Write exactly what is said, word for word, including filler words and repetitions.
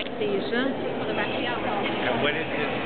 O W Cs, huh? And when is this